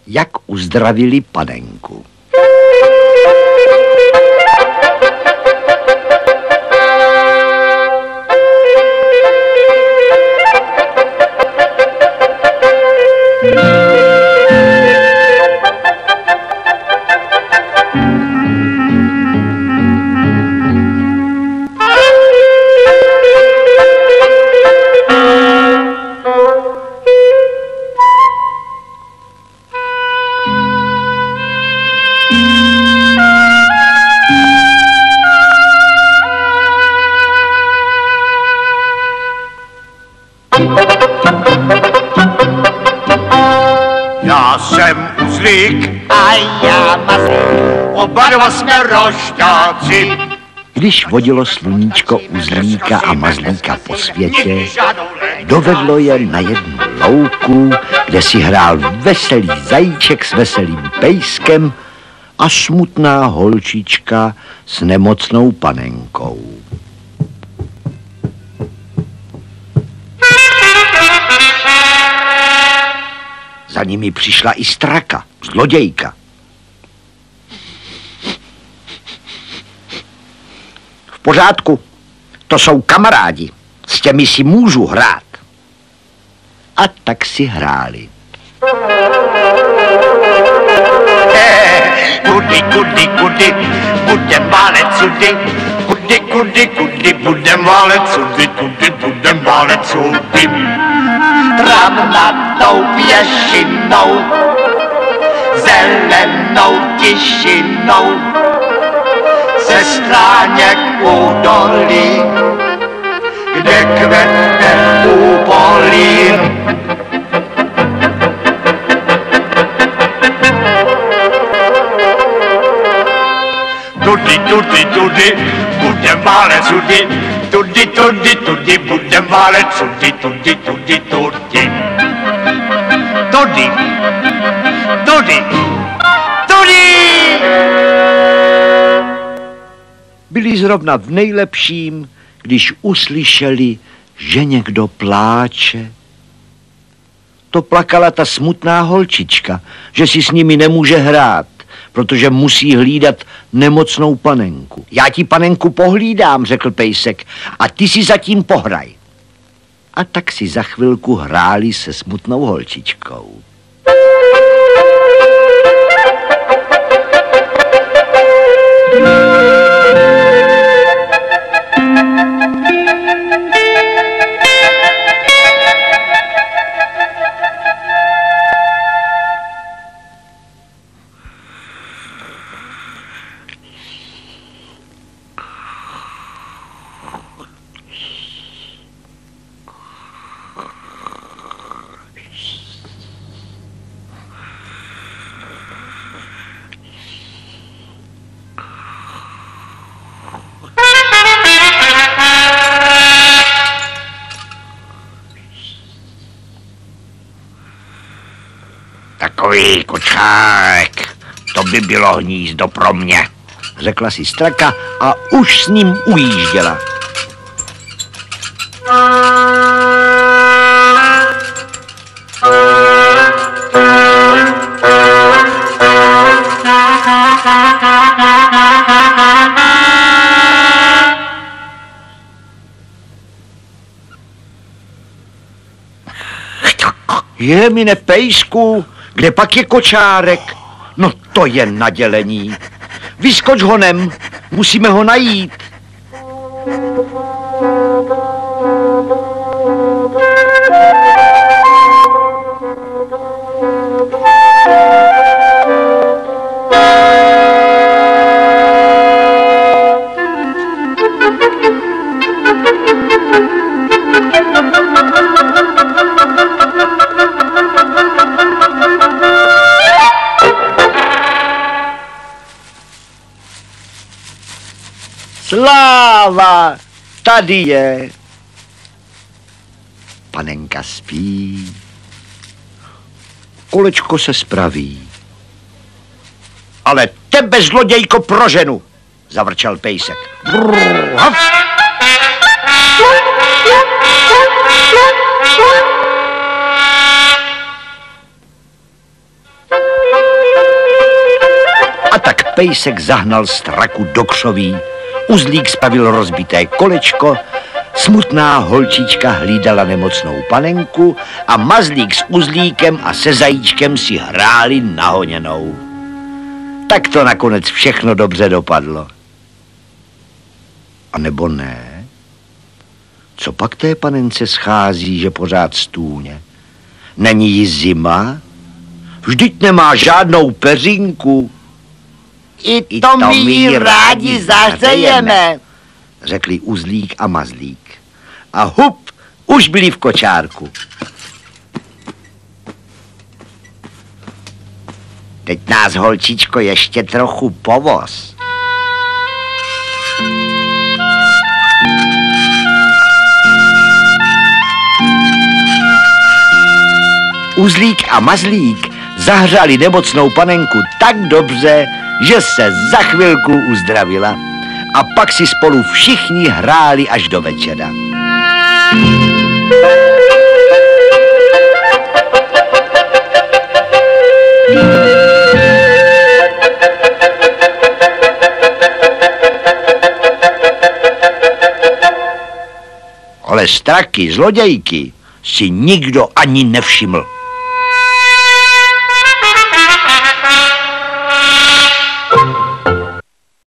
jak uzdravili panenku. Já jsem uzlík a já mazlík, oba dva jsme rošťáci. Když vodilo sluníčko uzlíka a mazlíka po světě, dovedlo je na jednu louku, kde si hrál veselý zajíček s veselým pejskem a smutná holčička s nemocnou panenkou. Za nimi přišla i straka, zlodějka. V pořádku, to jsou kamarádi, s těmi si můžu hrát. A tak si hráli. Kudy, kudy, kudy, budem válet sudy. Kudy, kudy, kudy, budem válet sudy. Kudy, budem válet sudy. Travnatou pěšinou, zelenou tišinou, se stráněk údolí, kde kvete úpolí. Tudy, tudy, tudy, budem válet sudy. Tudy, tudy, tudy, budem válet sudy. Tudy, tudy, tudy. Tudy, tudy, tudy. Byli zrovna v nejlepším, když uslyšeli, že někdo pláče. To plakala ta smutná holčička, že si s nimi nemůže hrát, protože musí hlídat nemocnou panenku. Já ti panenku pohlídám, řekl pejsek, a ty si zatím pohraj. A tak si za chvilku hráli se smutnou holčičkou. Takový kočárek, to by bylo hnízdo pro mě, řekla si straka a už s ním ujížděla. Je, mine pejsku, kde pak je kočárek? No to je nadělení. Vyskoč honem, musíme ho najít. Sláva, tady je. Panenka spí. Kolečko se spraví. Ale tebe, zlodějko, proženu, zavrčel pejsek. Brrr, hav. pejsek zahnal straku do křoví, uzlík spravil rozbité kolečko, smutná holčička hlídala nemocnou panenku a mazlík s uzlíkem a se zajíčkem si hráli na honěnou. Tak to nakonec všechno dobře dopadlo. A nebo ne? Co pak té panence schází, že pořád stůně? Není jí zima? Vždyť nemá žádnou peřinku. I to my ji rádi zahřejeme, řekli uzlík a mazlík. A hup, už byli v kočárku. Teď nás, holčičko, ještě trochu povoz. Uzlík a mazlík zahřali nemocnou panenku tak dobře, že se za chvilku uzdravila a pak si spolu všichni hráli až do večera. Ale straky, zlodějky si nikdo ani nevšiml.